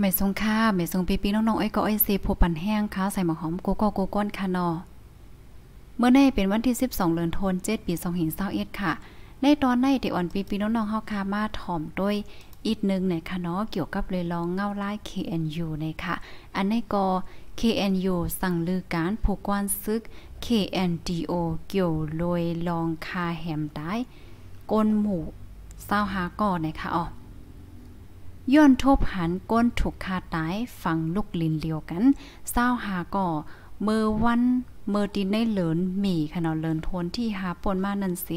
ไม่ทรงค่าไม่ทรงปีน้องๆอ้อยก็อ้อยเซโพปันแห้งค่ะใส่หมอหอมโกโก้โกก้นค่ะเนาะเมื่อในเป็นวันที่12เดือนธันวาคม7ปี2021ค่ะในตอนในที่อ่อนปีน้องๆเฮาค่ะมาถ่อมด้วยอีกนึงในค่ะเนาะเกี่ยวกับเลยลองเงาลาย KNU ในค่ะอันนี้ก็ KNU สั่งลือการผูกกวนซึก KNDO เกี่ยวลอยลองคาแหมได้ก้นหมู่25ก่อในค่ะอ๋อย้อนทบหันก้นถูกคาตายฝังลูกลินเดียวกัน25ก่อเมื่อวันเมื่อตีในเหลินมีค่ะเนาะเลินทนที่หาปนมานั่นสิ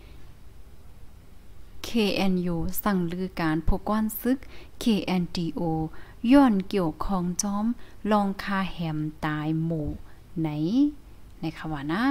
KNU สั่งลือการพกก้อนซึก KNDO ย้อนเกี่ยวคองจอมลองคาแหมตายหมู่ไหนในคำว่านะ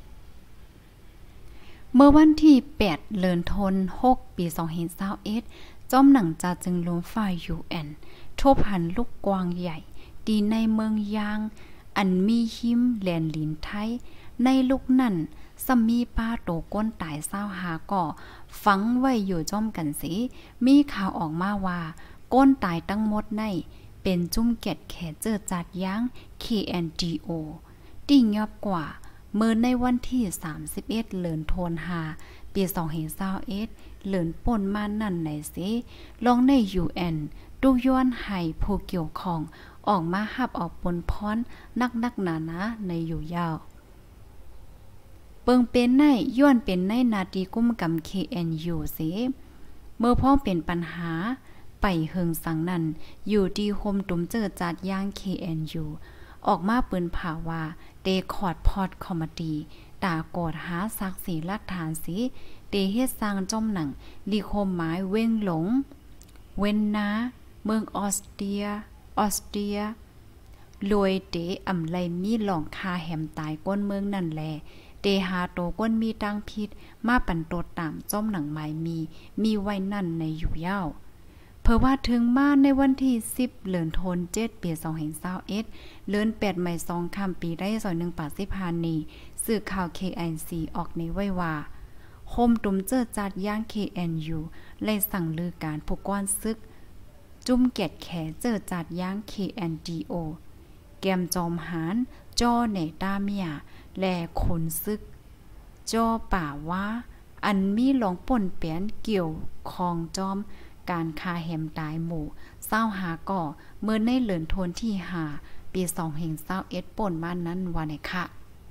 เมื่อวันที่8เดือนธันวาคม6ปี2021จอมหนังจาจึงลมฝ่าย UN ทบหันลูกกวางใหญ่ดีในเมืองยางอันมีหิมแลนลินไทยในลูกนั่นสมีป้าโตก้นตาย25ก่อฝังไว้อยู่จ้อมกันสิมีข่าวออกมาว่าก้นตายตั้งหมดในเป็นจุ้มเก็ดแขเจอจัดย้าง KNDO ติ่งยอบกว่าเมื่อในวันที่31เดือนธันวาคมปี2021เดือนป่นมานั่นไหนสิลองใน UN ตุย้อนให้ผู้เกี่ยวข้องออกมาหับออกปนพรนักหนาในอยู่ยาวเปิงเป็นในย้อนเป็นในนาทีกุ้มกำ KNU สิเมื่อพ้องเป็นปัญหาไปเฮิงสังนั้นอยู่ดีโฮมตุมเจอจัดย่าง KNU ออกมาเปิ้นผ่าว่าเดคอร์ดพอดคอมดีตากอดหาศักดิ์ศรีหลักฐานสิเดเฮ็ดสร้างจ้อมหนังลีโคมหมายเว้งหลงเว้นนาเมืองออสเตรียรวยเตอำไลมีหลองคาแหมตายก้นเมืองนั่นแลเตหาโตก้นมีตังพิษมาปั่นโตตามจ้อมหนังหมายมีไว้นั่นในอยู่ยาวเพราะว่าถึงมาในวันที่10เดือนธันวาคม7ปี2021เดือน8ไม่2ค่ำปีได้2180นี้สื่อข่าว KNC ออกในไว้ว่าโฮมตุมเจอจัดย่าง KNU เลยสั่งลือการผูกก้อนซึกจุ่มเกียดแขเจอจัดย่าง KNDO แกมจอมหารจ้อเนตาเมียและคนซึกจ้อป่าว่าอันมีหลองป่นเปียนเกี่ยวคองจอมการคาแหมตายหมู่25ก่อเมื่อในเดือนธันวาคมที่5ปี2021ป่นมานั้นว่าไหนค่ะ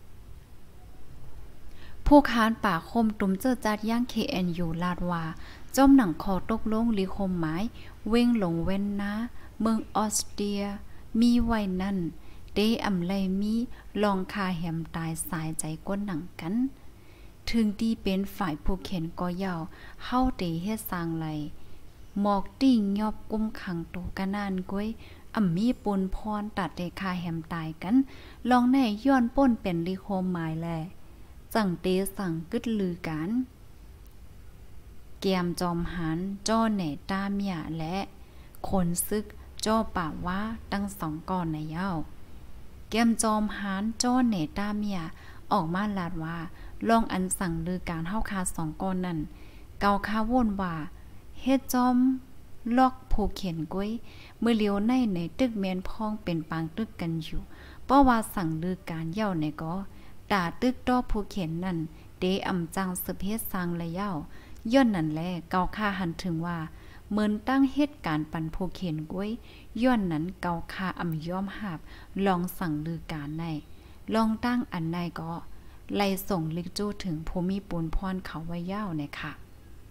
ผู้ค้านป่าคมตุมเจอจัดย่าง KNU ลาดว่าจอมหนังคอตกลงลีคมหมายเว้งหลงเว้นนะเมืองออสเตรียมีไว้นั่นเดอำไลมีลองคาแหมตายสายใจก้นหนังกันถึงที่เป็นฝ่ายผู้เข็นก็ยาวเฮาเตเฮ็ดสร้างไหลหมอกติ่งยอบกุมขังโตกะนานก้วยมีปนพรตัดเดคาแหมตายกันลองแน่ย้อนป้นเป็นลีโคมหมายแลจังเตสั่งกึดลือกันเกียมจอมหันจ้อแหน่ตาเมียและคนซึกจ้อป่าว่าตั้ง2ก่อนในยาวเกียมจอมหันจ้อแหน่ตาเมียออกมาลาดว่าลองอันสั่งลือการเฮาคา2ก่อนนั้นเกาคาว่นว่าเฮ็ดจอมลอกผู้เขียนก้วยเมื่อเลียวในตึกแมนพองเป็นปางตึกกันอยู่เพราะว่าสั่งลือการเย่าในก็ตาตึกดอกผู้เขียนนั่นเดอำจังสืบเฮ็ดสร้างและเย่าย้อนนั่นแลเกาค่าหันถึงว่าเหมือนตั้งเหตุการณ์ปันผู้เขียนก้วยย้อนนั้นเกาค่าย่อมหาบลองสั่งลือการในลองตั้งอันในก็ไล่ส่งลิกจู้ถึงภูมิปูนพรเขาไว้ยาวเนี่ยค่ะ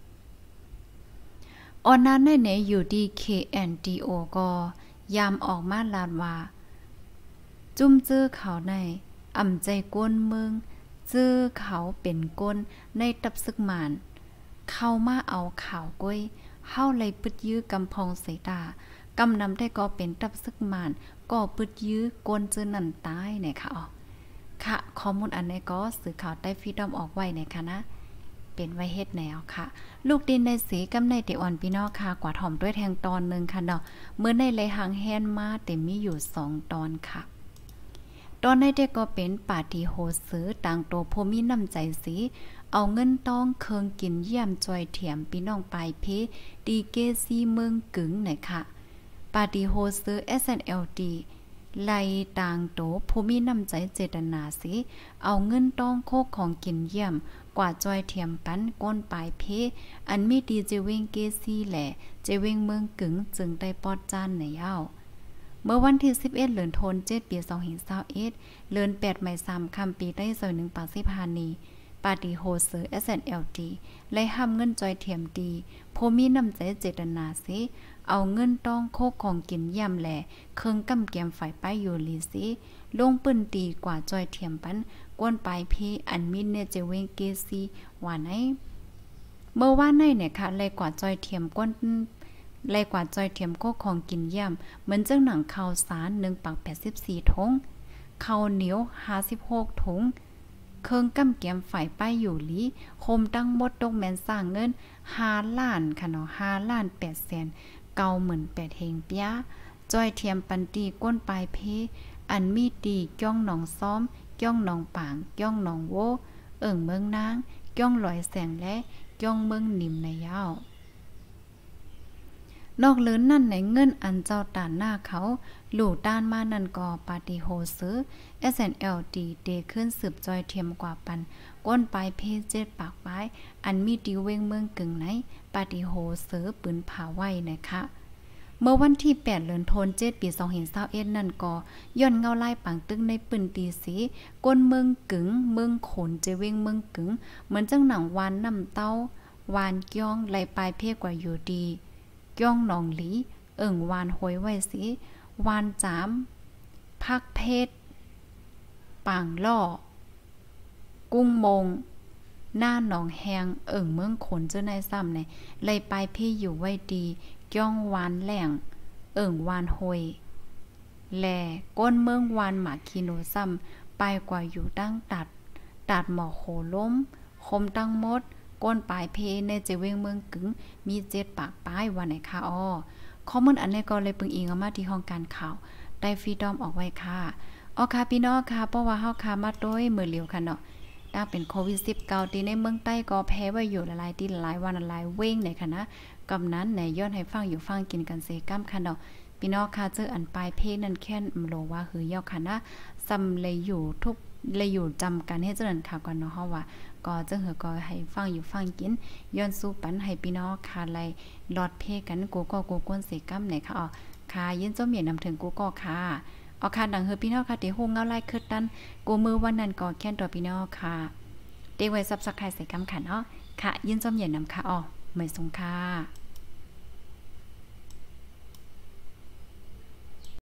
ออนนั้นในอยู่ดี KNDO ก็ยามออกมาลาดว่าจุ้มจื้อเขาในใจก้นเมืองจื้อเขาเป็นก้นในตับซึกหมานเข้ามาเอาข่าวก้วยเฮาไล่ปึดยื้อกำพองเสตากำนำได้ก็เป็นตับซึกหมานก็ปึดยื้อก้นจื้อนั่นตายเนี่ยค่ะอ๋อค่ะข้อมูลอันนี้ก็สื่อข่าวใต้ฟรีดอมออกไว้ในค่ะนะเป็นไว้เฮ็ดแนวค่ะลูกดินในสีกำในเตอ่อนพี่น้องค่ะกว่าถ่อมด้วยแทงตอนนึงค่ะเนาะเมื่อในเลยหางแฮนมาเต็มมีอยู่2ตอนค่ะตอนในเด็กก็เป็นปาฏิโหซื้อต่างโตพมีน้ำใจสีเอาเงินต้องเคิงกินเยี่ยมจอยเถียมพี่น้องปลายเพดีเกซีเมืองกึ๋งไหนค่ะปาฏิโฮซื้อ SNLD ไล่ต่างโตผู้มีน้ำใจเจตนาสิเอาเงินต้องโคกของกินเยี่ยมกว่าจอยเทียมปันก้นปลายเพอันมีดีเจเวงเกซี่แหละเจเวงเมืองกึ๋งจึงได้ปอดจานในยาวเมื่อวันที่11เดือนธันวาคมปี2021เดือน8ไม่3คำปีได้1ปาสิพานีปาฏิโฮซื้อ SNLD และห้ามเงินจอยเทียมดีผู้มีน้ำใจเจตนาสิเอาเงินต้องโคกของกินย่ำแหล่เครื่องกำแกมฝ่ายป้ายอยู่ลีสิลงปืนตีกว่าจอยเทียมปันกวนปลายเพอันมินเนเจเวงเกซีว่าไหนเมื่อว่าในเนี่ยค่ะเลยกว่าจอยเทียมก้นเลยกว่าจอยเทียมโคกของกินย่ำเหมือนเจ้าหนังข้าวสาร1ปัก84ถุงข้าวเหนียว56ถุงเครื่องกำแกมฝ่ายป้ายอยู่ลีโคมตั้งหมดตกแม่นสร้างเงิน5ล้านค่ะเนาะ5ล้าน8แสน98,000เฮงเปียจอยเทียมปันตีก้นปลายเพอันมีตีก้องหนองซ้อมก้องหนองปางก้องหนองโวเมืองนางก้องลอยแสงและก้องเมืองนิ่มในยาวนอกเลินนั่นในเงินอันเจ้าตานหน้าเขาหลู่ต้านมานั่นก็ปาฏิโฮซื้อ SNLD เดขึ้นสืบจอยเทียมกว่าปันก้นปลายเพ7ปากปลายอันมีดิวเวงเมืองกึ่งไหนปาฏิโฮซื้อปืนผาไว้นะคะเมื่อวันที่8เดือนธันวาคมปี2021นั่นก็ย้อนเงาไล่ปังตึงในปืนตีสีก้นเมืองกึ่งเมืองขนเจเวงเมืองกึ่งเหมือนจังหนังวานน้ำเต้าวานก้องไหลปลายเพกว่าอยู่ดีก้องหนองหลีวานห้อยไว้สิวานจามพักเพชรปางล่อกุ้งมงหน้าหนองแหงเมืองขนเจ้านายซ้ำเนี่ยไหลปลายเพอยู่ไว้ดีก้องวานแหล่งวานห้อยแลก้นเมืองวานหมาคิโนซ้ำไปกว่าอยู่ตั้งตัดหมอโคล้มคมตั้งมดก้นปลายเพในเจเวงเมืองกึ๋งมี7ปากป้ายวันไหนค่ะข้อมูลอันนี้ก็เลยปึงอิงเอามาที่ห้องการข่าวได้ฟรีดอมออกไว้ค่ะค่ะพี่น้องค่ะเพราะว่าเฮาค่ะมาโดยมือเหลียวค่ะเนาะถ้าเป็นโควิด19ที่ในเมืองใต้ก็แพ้ไว้อยู่หลายๆที่หลายวันหลายเว้งในค่ะนะกำนั้นไหนย้อนให้ฟังอยู่ฟังกินกันเซกัมค่ะเนาะพี่น้องค่ะเจออันปลายเพนั่นแค่นโลว่าหือยาวค่ะนะซำเลยอยู่ทุกเลยอยู่จำกันให้เจริญค่ะก่อนเนาะเฮาว่าก็จะเหือก็ให้ฟังอยู่ฟังกินย้อนสู้ปันให้พี่น้องค่ะไล่หลอดเพกันกูก็กูกวนเสกัมไหนค่ะค่ะยินเจ้าเมียนำถึงกูก็ค่ะค่ะดังเฮอพี่น้องค่ะที่ฮู้เงาไล่คึดดันกูมือวันนั้นก็แค่นตัวพี่น้องค่ะเด็กไว้ซับสไครบ์ใส่กัมค่ะเนาะค่ะยินเจ้าเมียนำค่ะไม่สงค่ะ